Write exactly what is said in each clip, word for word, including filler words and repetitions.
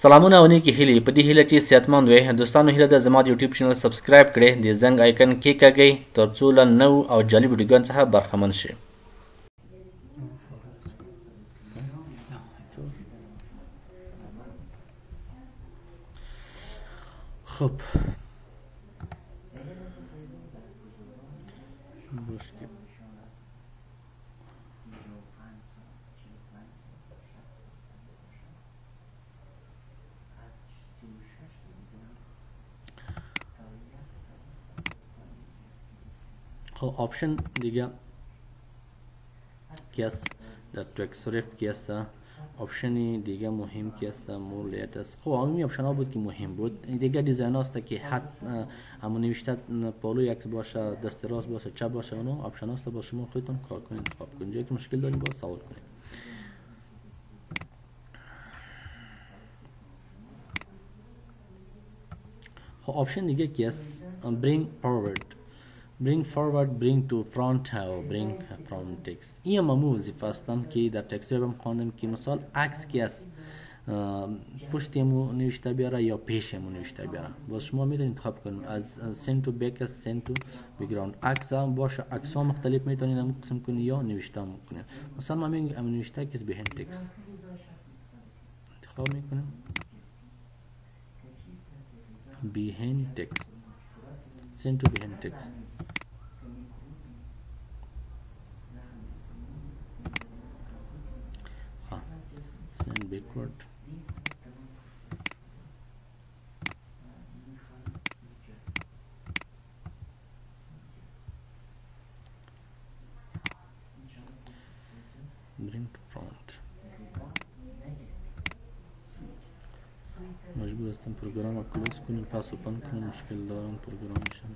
سلامونه او نیکی هیلې په دې هیله چې صحتمند وئ دوستانو هیله ده زما د یوټیوب چینل سبسکرایب کړئ د زنګ آیکن کېکاږئ تر څو له نوو او جالب ویډیوګانو څخه برخمن شئ. خب خب آپشن دیگه کی است؟ در تکسریف کی است؟ آپشنی دیگه مهم کی است؟ مولیت است. خب همین آپشن ها بود که مهم بود. دیگه دیزاین هاست که حد همون نوشته پالو یک باشه، دست راست باشه، چپ باشه، اونو آپشن هاست با شما خودتون کار کنید، انتخاب کنید. جایی که مشکل دارین باز سوال کنید. خب آپشن دیگه کی است؟ bring forward bring forward bring to front or bring from text. این ممو وظیفه هستن که در تکست هم خواندم که مثال عکس کی است، پشتمو نوشته بیاره یا پیشمو نوشته بیاره. باز شما میتونید انتخاب کنید از send to back است، send to background. عکس هم باشه، عکس ها مختلف میتونید هم قسم کنید یا نوشته هم کنید. مثلا ما میگیم ام نوشته که behind text انتخاب میکنیم behind text send to behind text. Send backward. Bring to front. مجبور هستم پروگرام رو کلوز کنیم، پس اوپن کنیم، مشکل دارم پروگرامشم.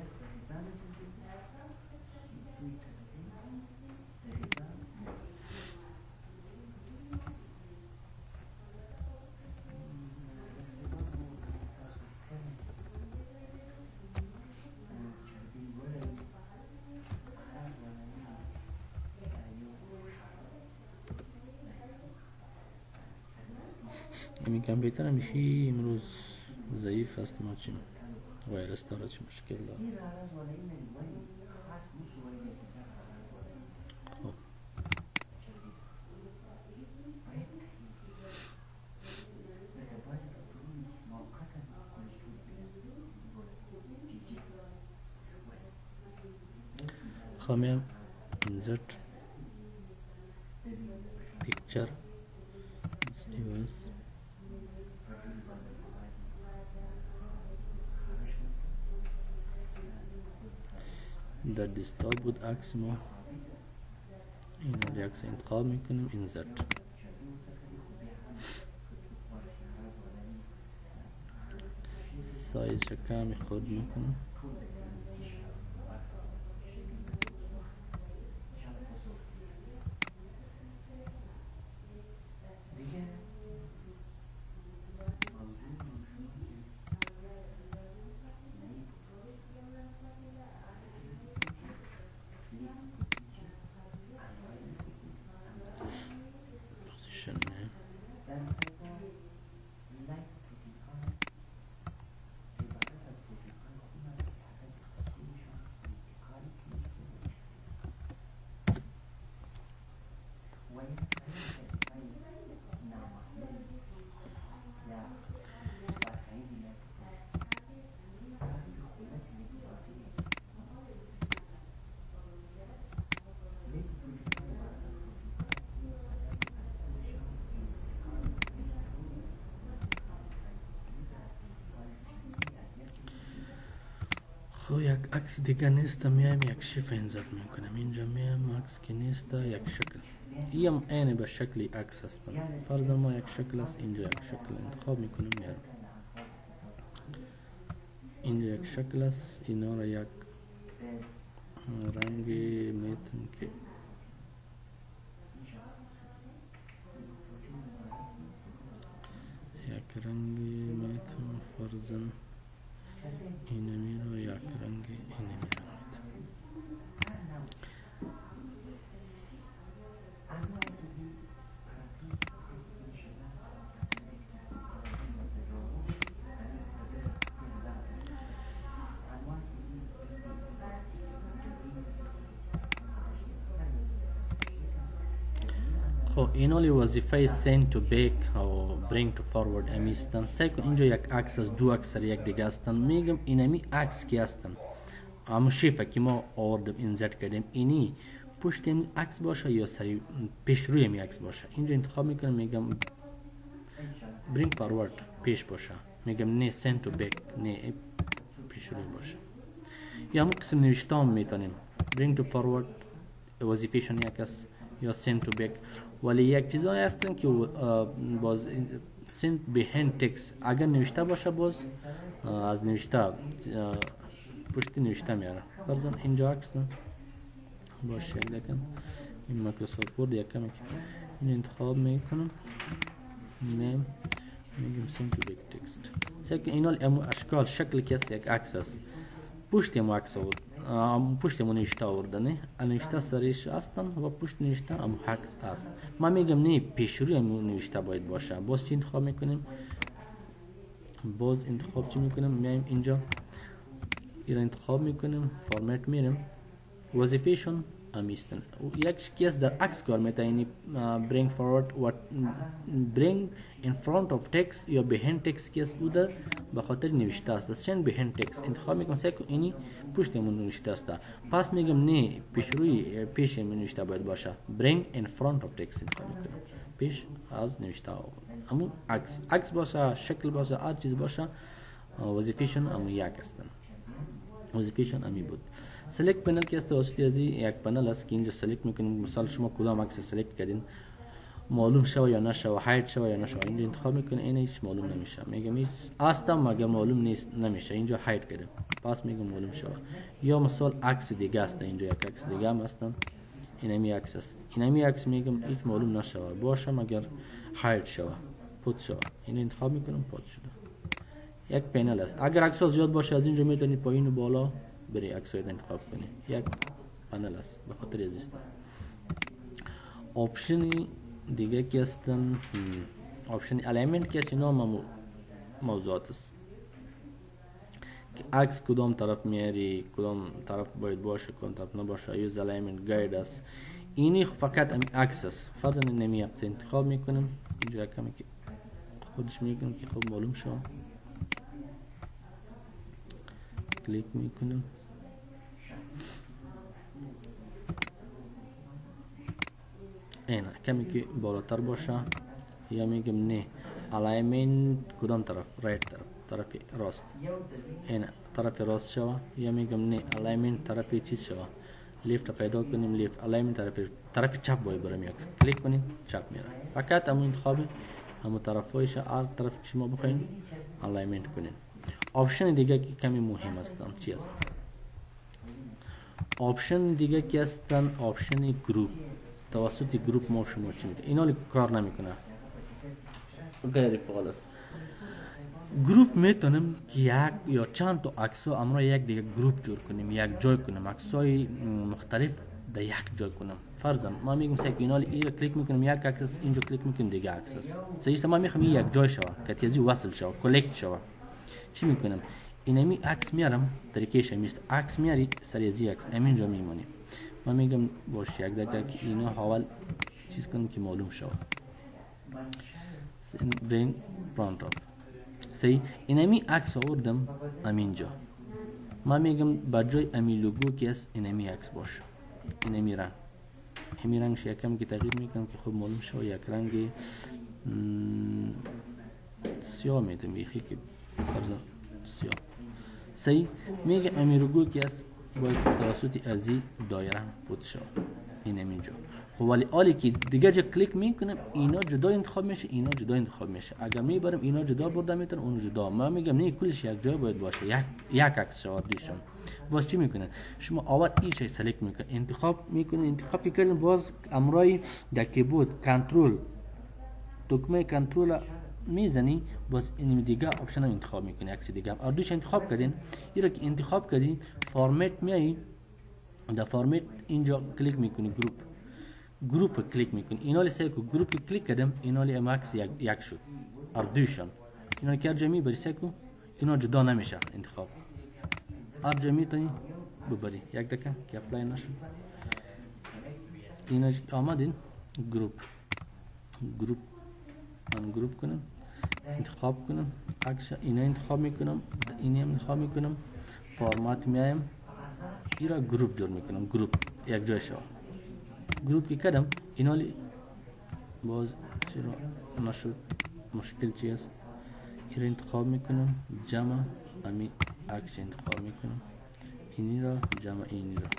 این کامپیوتر همیشه امروز ضعیف است، ما چیم وایرس داره، چه مشکل داره. خب خواهم insert picture device در دسکتاپ بود عکس ما، این عکس انتخاب میکنیم insert. سایز کمی خود میکنم. خب یک عکس دیگه نیست، میایم یک شیف انزرت میکنم. اینجا میایم عکس که نیست، یک شکل ایم عین به شکلی عکس هستن. فرض ما یک شکل است، اینجا یک شکل انتخاب میکنم، میارم اینجا یک شکل است، اینا را یک رنگ میتون که یک رنگ میتون فرضاً اینمی رو یک رنگ اینمی رو خب اینالی وظیفه send to back و bring to forward امی هستن. سعی کن اینجا یک عکس از دو عکس یک دیگه هستن. میگم اینمی عکس کی هستن؟ همون شیفه که ما آوردم اینزرت کردیم اینی پشت این عکس باشه یا سری پیش روی این عکس باشه. اینجا انتخاب میکنم میگم bring forward پیش باشه، میگم نه send to back نه پیش روی باشه. یا همون قسم نوشتام میتونیم bring to forward وظیفهشون یک است یا send to back. ولی یک چیزایی هستن که باز send behind text اگر نوشته باشه باز از نوشته پشت نوشته میاره. فرضاً اینجا عکس باشه یک دکن این مایکروسافت ورد یک کمی این انتخاب میکنم نیم میگم send to back text. سیکن اینا امو اشکال شکل کسی یک عکس است پشت امو عکس آورد پشت امو نوشته آوردنه نوشته سریش هستن و پشت نوشته امو عکس است. ما میگم نه پیش روی امو نوشته باید باشه. باز چی انتخاب میکنیم؟ باز انتخاب چی میکنیم؟ میایم اینجا ایرا انتخاب میکنیم فرمت میریم وظیفهشون امیستن. یک کیس در عکس کار میتا یعنی bring forward و bring in front of text یا behind text کیس او در بخاطر نوشته است. send behind text انتخاب میکنم سیکو اینی پشت من نوشته است. پس میگم نه پیش روی پیش من نوشته باید باشه bring in front of text انتخاب میکنم پیش از نوشته همون عکس عکس باشه شکل باشه هر چیز باشه وظیفهشون همون یک هستن. وظیفهشون امی بود. سلیکت پنل که است توسط از یک پنل است که اینجا سلیکت میکنیم. مثال شما کدام عکس سلیکت کردین معلوم شو یا نشو هایت شو یا نشو اینجا انتخاب میکنین این هیچ معلوم نمیشه. میگم هیچ هستم مگر معلوم نیست نمیشه اینجا هایت کردیم پس میگم معلوم شو. یا مثال عکس دیگه است اینجا یک عکس دیگه هم هستن اینمی عکس است اینمی عکس میگم هیچ معلوم نشو باشه مگر هایت شو پوت شو این انتخاب میکنم پوت شده. یک پنل است. اگر عکس زیاد باشه از اینجا میتونید پایین و بالا بری عکس رو انتخاب کنی. یک پنل است به خاطر ازیست. آپشن دیگه که هستن آپشن الیمنت که اینا هم موضوعات است که عکس کدام طرف میاری کدام طرف باید باشه کدام طرف نباشه. یوز الیمنت گاید است اینی فقط امی عکس است. فرضاً نمی عکس انتخاب میکنم اینجا کمی که خودش میگم که خب معلوم شو کلیک میکنم این کمی که بالاتر باشه یا میگم نه الیمنت کدام طرف رایت طرف طرف راست این طرف راست شو یا میگم نه الیمنت طرف چیز شو لیفت پیدا کنیم لیفت الیمنت طرف طرف چپ باید برم یک کلیک کنیم چپ میره. فقط همون انتخاب همون طرفایش هر طرف که شما بخواین الیمنت کنین. آپشن دیگه که کمی مهم هستن چی است؟ آپشن دیگه که هستن آپشن گروپ. توسط گروپ ما شما چی میده اینا کار نمیکنه غیر فعال است. گروپ میتونیم که یک یا چند تا عکس امرا یک دیگه گروپ جور کنیم یک جای کنیم عکسای مختلف در یک جای کنیم. فرضاً ما میگم سه اینال ایرا کلیک میکنیم یک عکس اینجا کلیک میکنیم دیگه عکس است. سه ما میخوام یک جای شود که تیزی وصل شود کلکت شود چی میکنم اینمی عکس میارم طریقش میست عکس میاری سری از عکس همینجا میمونی. من میگم باش یک دقیقه که اینا حاول چیز کنم که معلوم شود برین فرانت آف سی اینمی عکس آوردم همینجا. من میگم بجای امی لوگو که است اینمی عکس باشه اینمی رنگ همی رنگش یکم که تغییر میکنم که خب معلوم شود یک رنگ سیاه میدم بیخی که فرضاً سیاه سی میگه امی لوگو که است باید توسط ازی دایره پوت شد این همینجا. خب ولی حالی که دیگه جا کلیک میکنم اینا جدا انتخاب میشه اینا جدا انتخاب میشه. اگر میبرم اینا جدا برده میتونم اون جدا. من میگم نه کلش یک جای باید باشه یک یک عکس شود دیشون. باز چی میکنن شما اول این چیز سلیکت میکنن انتخاب میکنن انتخاب که کردن باز امرای در کیبورد کنترل دکمه کنترل میزنی باز این دیگه آپشن رو انتخاب میکنی عکس دیگه هم اردوش انتخاب کردین این که انتخاب کردین فرمت میای در فرمت اینجا کلیک میکنی گروپ گروپ کلیک میکنی اینا لی سیکو گروپ کلیک کردم اینا لی ام عکس یک, یک شد اردوشان اینا که ارجا میبری سیکو اینا جدا نمیشه انتخاب ارجا میتونی ببری یک دکه که اپلای نشد اینا آمدین گروپ گروپ ان گروپ کنم، انتخاب کنم، عکس اینا انتخاب میکنم، اینی هم انتخاب میکنم، فرمت میایم ایرا گروپ جور میکنم، گروپ یک جای شو گروپ که کردم اینا لی باز چرا نشد مشکل چی است؟ این را انتخاب میکنم، جمع امی عکس انتخاب میکنم، اینی را جمع اینی را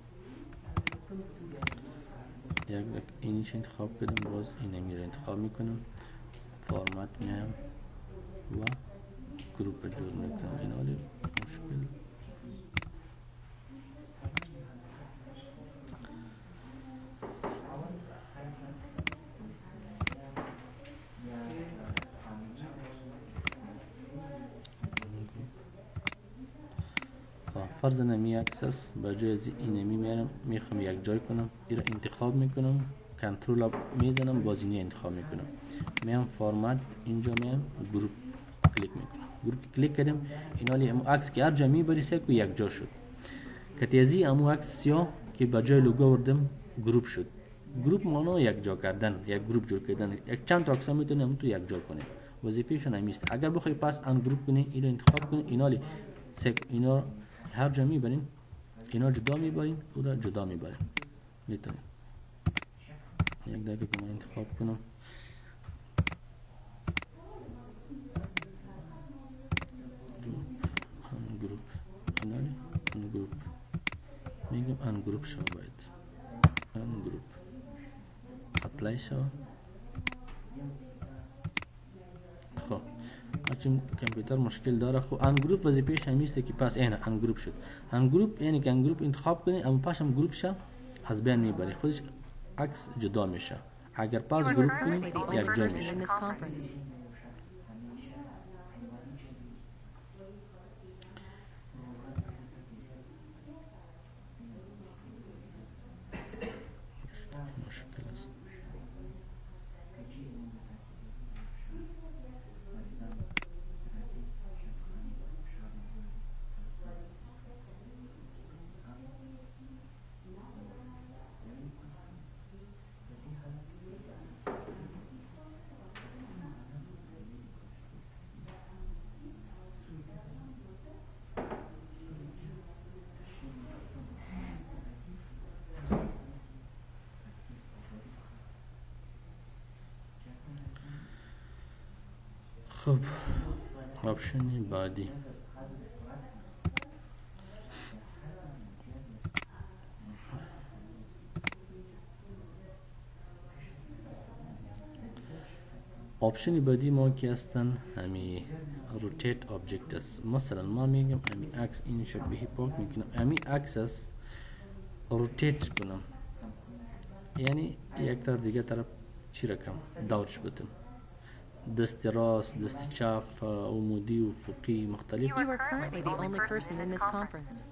یک اینیش انتخاب کردم، باز اینمی را انتخاب میکنم، فرمت میایم و گروپ جور میکنم. اینا لی مشکل فرض نمی عکس است، با جای از اینمی میارم میخوام یک جای کنم، این را انتخاب میکنم، کنترل میزنم، باز اینی انتخاب میکنم، میام فرمت اینجا میام گروپ کلیک میکنم، گروپ کلیک کردم اینا لی امو عکس که هر جا میبری سه که یک جا شد. کتیزی امو عکس سیاه که با جای لوگو وردم گروپ شد. گروپ مانا یک جا کردن، یک گروپ جور کردن، یک چند تا عکس میتونیم تو یک جا کنیم. وظیفه‌شون همیست. اگر بخوای پس ان گروپ کنی اینو انتخاب کنی اینا لی سه اینا هر جا میبرین، اینا جدا میبرین، او را جدا میبرین. میتونین یک دقیقه که من انتخاب کنم ان گروپ اینا لی ان گروپ میگم ان گروپ شو باید ان گروپ اپلای شو. خب هرچند کامپیوتر مشکل داره، خب ان گروپ وظیفه‌ش همیسته که پس اینه ان گروپ شد. ان گروپ یعنی که ان گروپ انتخاب کنی اما پس هم گروپ شه از بین میبری، خودش عکس جدا میشه. اگر پس گروپ کنی یک جا میشه. مشکل است. خب آپشن بعدی آپشن بعدی ما که هستن همی روتیت آبجکت است. مثلا ما میگم همی عکس این شبیه پاک میکنم، همی عکس است روتیت کنم، یعنی یک طرف دیگه طرف چی رکم دورش بدم، دست راست، دست چپ، عمودی و افقی مختلف. You are currently the only person in this conference.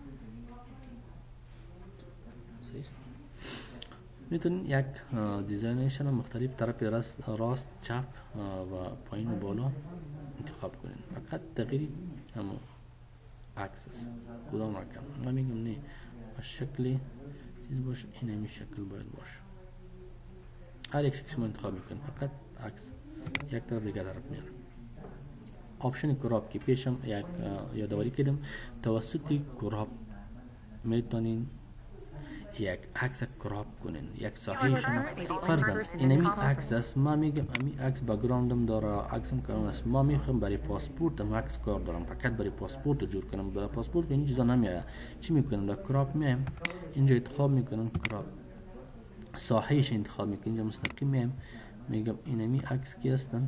میتونین یک دیزاینیشن مختلف طرف راست، راست چپ و پایین و بالا انتخاب کنین. فقط تغییری همون عکس است. کدام رقم من میگم نه با شکلی چیز باشه، این همی شکل باید باشه. هر یک شکل شما انتخاب میکنین، فقط عکس یک طرف دیگه طرف میاره. آپشن کراپ که پیشم یک یادآوری کردم، توسط کراپ میتونین یک عکس کراپ کنین، یک ساحهشون فرضاً اینمی عکس است، ما میگم امی عکس بک‌گراندم داره، عکسم کارون است، ما میخوام برای پاسپورتم عکس کار دارم، فقط برای پاسپورت جور کنم، برای پاسپورت این چیزا نمیاد. چی میکنم؟ در کراپ میایم اینجا انتخاب میکنم، کراپ ساحهش انتخاب میکنم، اینجا مستقیم میایم میگم اینمی عکس کی هستن،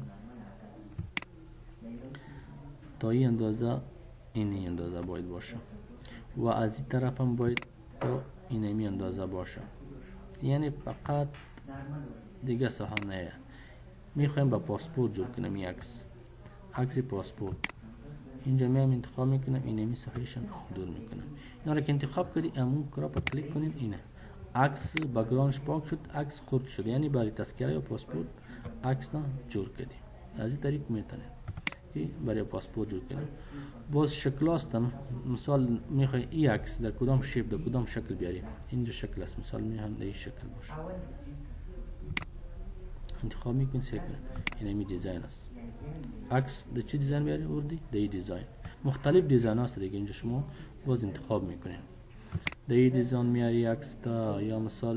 تا این اندازه اینی اندازه باید باشه و از این طرف هم باید تا اینمی اندازه باشه، یعنی فقط دیگه ساحه نه. میخوایم با پاسپورت جور کنم این عکس، عکس پاسپورت، اینجا میام انتخاب میکنم، اینمی ساحهشون دور میکنم. اینا را که انتخاب کردی امون کراپ کلیک کنین، اینه عکس بک‌گراندش پاک شد، عکس خرد شد، یعنی برای تذکره یا پاسپورت عکس جور کردی. از این طریق میتونین برای پاسپورت جور کنیم. باز شکل هستن، مثال میخوای این عکس در کدام شیپ در کدام شکل بیاری، اینجا شکل است، مثال میخوام در این شکل باشه. انتخاب میکنید سیو کنید. اینمی دیزاین است. عکس د چی دیزاین بیاری وردی؟ دی دیزاین. مختلف دیزاین هست دیگه اینجا شما باز انتخاب میکنید. دی دیزاین میاری عکس تا یا مثال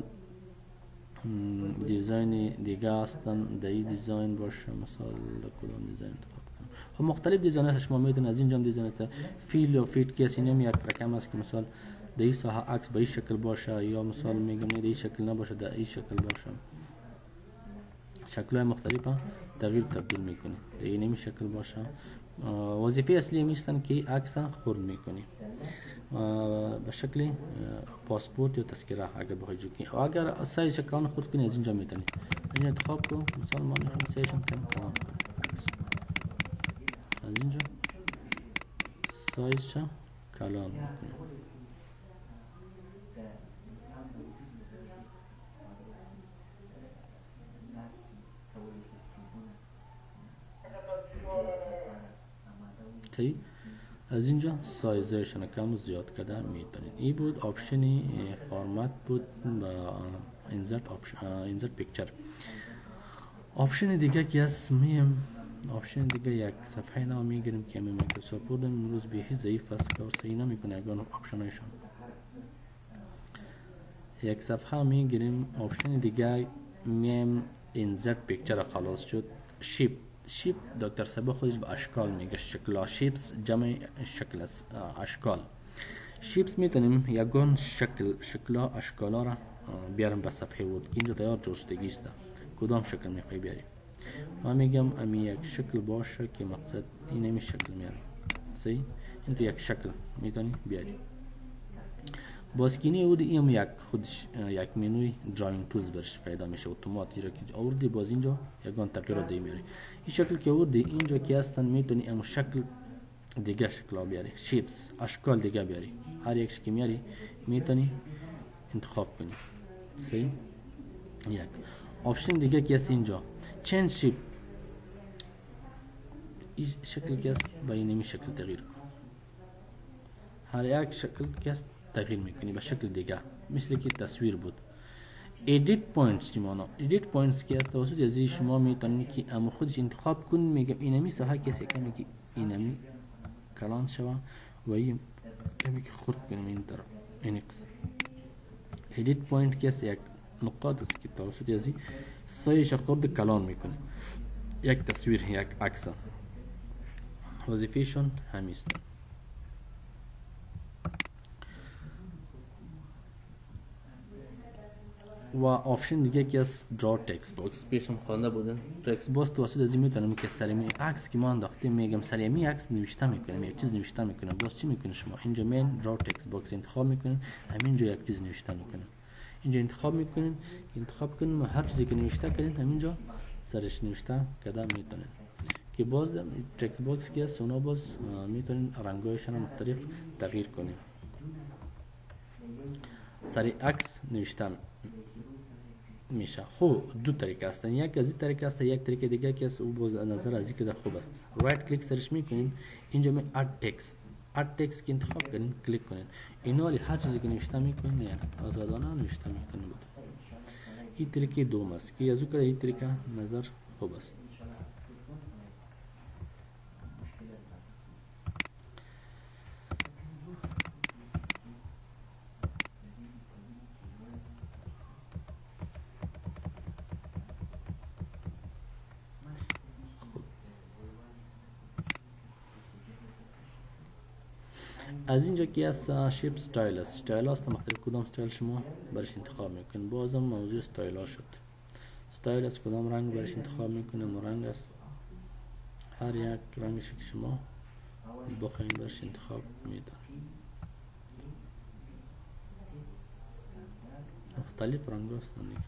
دیزاین دیگه هستن دی دیزاین باشه مثال کدام دیزاین انتخاب کنم. خب مختلف دیزاین هست شما میتونید از اینجا دیزاین است. فیل و فیت کسی نمیاد رقم است که مثال در این ساحه عکس به این شکل باشه یا مثال میگم در این شکل نباشه در این شکل باشه. شکل‌های مختلف تغییر تبدیل میکنی. در این شکل باشه. وظیفه اصلی میستن که عکس خورد میکنی. به شکل پاسپورت یا تذکره اگر بخوای جو کنی. اگر سایز شکلان خورد کنی از اینجا میتونی. اینجا انتخاب کن. مثال ما میخوام سایزشون کم کلان کنم. از اینجا سایزش کلان میکنم. از اینجا سایزشون کم زیاد کردن میتونید. این بود آپشن فرمت بود با انزرت آپشن انزرت پیکچر. آپشن دیگه که از میم آپشن دیگه یک صفحه نام میگیریم که می مایکروسافت ورد امروز بیخی ضعیف است کار صحیح نمیکنه. اگر آپشنایشون یک صفحه میگیریم آپشن دیگه میم انزرت پیکچر خلاص شد. شیپ شیپ دکتر سبا خودش به اشکال میگه. شکل شیپس جمع شکل است. اشکال شیپس میتونیم یگان شکل شکل اشکالا را بیارم به صفحه ورد که اینجا تیار جستگی است. کدام شکل میخوای بیاری؟ ما میگم امی یک شکل باشه که مقصد این امی شکل میاره. صحیح؟ این تو یک شکل میتونی بیاری. بازکینی اود این یک خودش یک منوی دراینگ تولز برش پیدا میشه اتومات را که آوردی باز اینجا یگان تغییر دی میاری. این شکل که آوردی اینجا که هستن میتونی ام شکل دیگه شکل بیاری. شیپس اشکال دیگه بیاری. هر یک شکل میاری میتونی انتخاب کنی. صحیح؟ یک آپشن دیگه که هست اینجا چنج شیپ. این شکل که هست با این شکل تغییر کن. هر یک شکل که هست تغییر میکنی به شکل دیگه مثل که تصویر بود. edit points چی معنی؟ edit points که از توسط ازی شما میتونید که اما خودش انتخاب کن. میگم اینمی ساحه کسی که میگه اینمی کلان شوه و این کمی که خورد کنیم این طرف این قسم. edit point که یک نقاط است که توسط ازی سایش خورد کلان میکنه. یک تصویر یک عکس وظیفهشون همیست. و آپشن دیگه که از درا تکست باکس پیشم خوانده بودن. تکست باکس توسط ازی میتونم که سریمی عکس که ما انداختیم میگم سریمی عکس نوشته میکنم یک چیز نوشته میکنم. باز چی میکنه شما اینجا من درا تکست باکس انتخاب میکنین همینجا یک چیز نوشته میکنم. اینجا انتخاب میکنین انتخاب کنین و هر چیزی که نوشته کنین همینجا سرش نوشته کده میتونین که باز تکست باکس که از اونا باز میتونین رنگایشان مختلف تغییر کنین. سری عکس نوشته میشه. خب دو طریقه هستن. یک از این طریقه است یک طریقه دیگه که از او باز نظر از اینکه خوب است. رایت کلیک سرش میکنین اینجا می اد تکست اد تکست که انتخاب کنین کلیک کنین اینا لی هر چیزی که نوشته میکنین نه آزادانه نوشته میکنین بود. این طریقه دوم است که از او که این طریقه نظر خوب است. از اینجا که از شیپ استایل است. استایل است مختلف کدام استایل شما برش انتخاب میکنید. بازم موضوع استایل ها شد. استایل است کدام رنگ برش انتخاب میکنید. رنگ است هر یک رنگش که شما بخواین برش انتخاب میدن. مختلف رنگ هستن دیگه.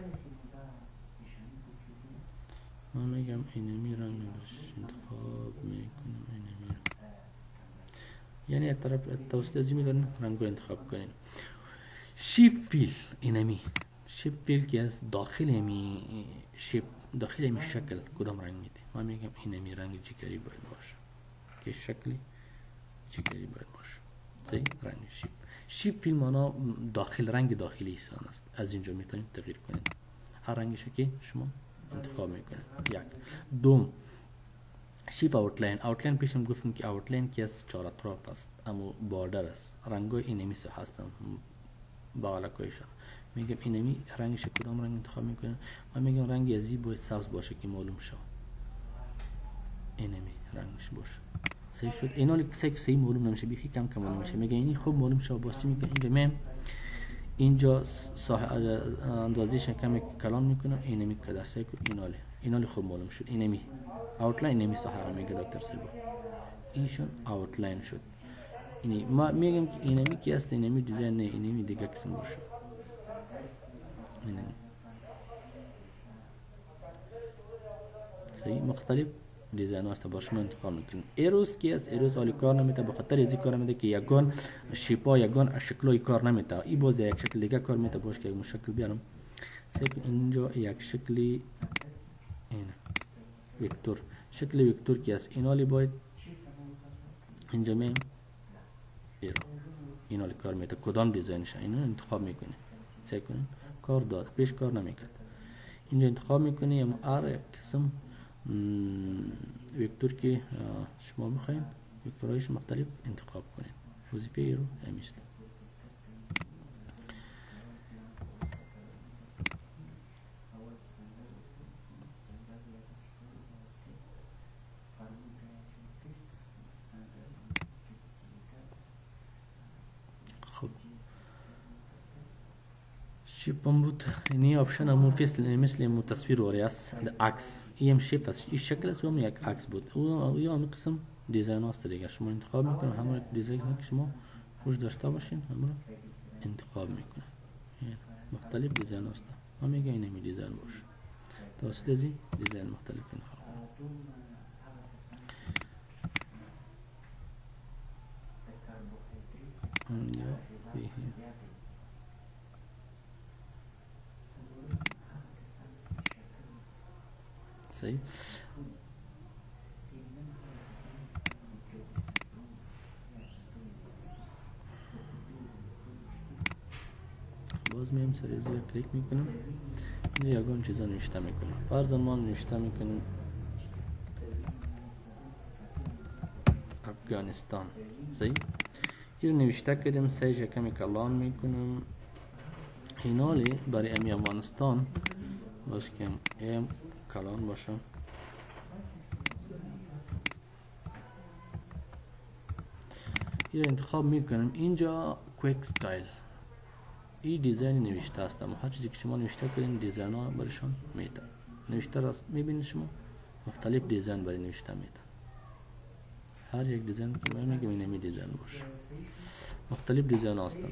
من میگم اینمی رنگ برش انتخاب میکنم. اینمی رنگ یعنی یک طرف توسط ازی میدن رنگو انتخاب کنین. شیپ فیل اینمی شیپ فیل که از داخل امی شیپ داخل امی شکل کدام رنگ میده. من میگم اینمی رنگ جگری باید باشه که شکلی جگری باید باشه. صحیح رنگ شیپ شیپ فیل مانا داخل رنگ داخلی سان است. از اینجا میتونید تغییر کنید هر رنگی که شما انتخاب میکنیم. یک دوم شیپ آوتلاین. آوتلاین پیشم گفتیم که آوتلاین که از چهار اطراف است اما باردر است. رنگای اینمی سه هستن باالکایشان. میگم اینمی رنگش کدام رنگ انتخاب میکنیم؟ من میگم رنگ ازی باید سبز باشه که معلوم شد اینمی رنگش باشه. صحیح شد. اینا لی سه صحیح معلوم نمیشه، بیخی کم کم معلوم میشه. میگه اینی خوب معلوم شد. باز چی میگه اینجا میم اینجا اندازه‌اش کمی کلان میکنم اینمی کدر سه کو اینالی اینالی خوب معلوم شد. اینمی آوتلاین اینمی سهارا میگه دکتر صاحب اینشون آوتلاین شد. اینی ما میگم که اینمی کی است؟ اینمی دیزاین نه، اینمی دیگه قسم باشه. اینمی صحیح مختلف دیزاین هست باشه. من انتخاب میکنم. ایروز کی است؟ ایروز عالی کار نمیده به خاطر ازی کار نمیده که یگان شیپا یگان شکلای کار نمیده. ای باز یک شکل دیگه کار میده باشه که یک مشکل بیارم. سیک اینجا یک شکلی این وکتور شکل وکتور کی است؟ اینالی باید اینجا میم ایرو اینالی کار میده. کدام دیزاینش اینو انتخاب میکنه. سیک کنین کار داد پیش کار نمیکرد. اینجا انتخاب میکنه یا هر قسم وکتور که شما میخواین وکتورهایش مختلف انتخاب کنین. وظیفه ای رو همیشه خب شیپ بود. اینی آپشن همون فیصل مثل مو تصویر وریاس عکس ایم شیپ است. این شکل است و یک عکس بود. او یا هم قسم دیزاین است دیگه. شما انتخاب میکنید همون دیزاین که شما خوش داشته باشین همون انتخاب میکنید. مختلف دیزاین است. ما میگه اینمی دیزاین باشه. توسط ازی دیزاین مختلف انتخاب کنید. صحیح. باز میم سر ازی کلیک میکنم. اینجا یگان چیزا نوشته میکنم. فرضاً ما نوشته میکنیم افغانستان. صحیح. این نوشته کردیم سایز کمی کلان میکنم. اینالی برای امی افغانستان باز کم ام کلان باشم. این انتخاب میکنم. اینجا کویک استایل این دیزاین نوشته است. اما هر چیزی که شما نوشته کردین دیزاین ها برشان میتن. نوشته راست میبینید شما مختلف دیزاین برای نوشته میتن. هر یک دیزاین که من میگم اینمی دیزاین باشه. مختلف دیزاین هستن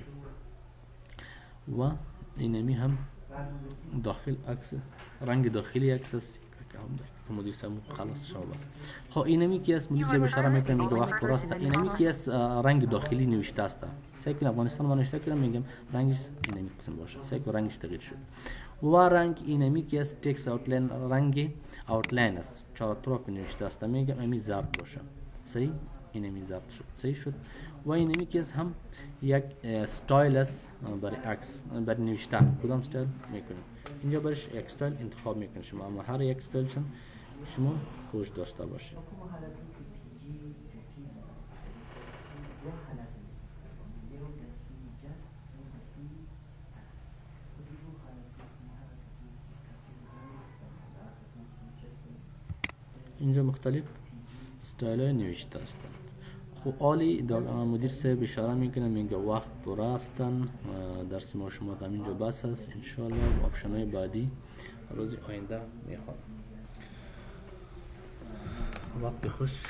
و اینمی هم داخل عکس رنگ داخلی عکس است که مدیر سمو خلاص شما بس. خب اینمی کی است؟ مدیر زیب اشاره میکنم میگه وقت درسته. اینمی کی است؟ رنگ داخلی نوشته است. سعی کنم افغانستان ما نوشته کردم میگم رنگش اینمی قسم باشه. سعی کنم رنگش تغییر شد. و رنگ اینمی کی است؟ تکست آوتلاین رنگ آوتلاین است. چهار طرف نوشته است. میگم امی ضبط باشه. صحیح؟ اینمی ضبط شد. صحیح شد. و اینمی کی است؟ هم یک استایل است برای عکس برای نوشتن. کدام استایل میکنیم؟ اینجا برش یک استایل انتخاب میکنید شما. اما هر یک استایل شما خوش داشته باشید. اینجا مختلف استایل های نوشته هستند. خب عالی مدیر صاحب اشاره میکنه میگه وقت پر هستن. درس ما شما تا اینجا بس است. انشالله با آپشن های بعدی روز آینده میخوام. وقت خوش.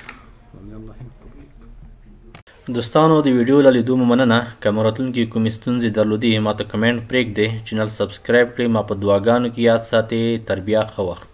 دوستانو د ویډیو لیدو مننه. که مراتلونکي کومې ستونزې درلودې ما ته کمنټ پرېږدئ. چینل سبسکرایب کړئ. ما په دعاګانو کې یاد ساتئ. تر بیا ښه وخت.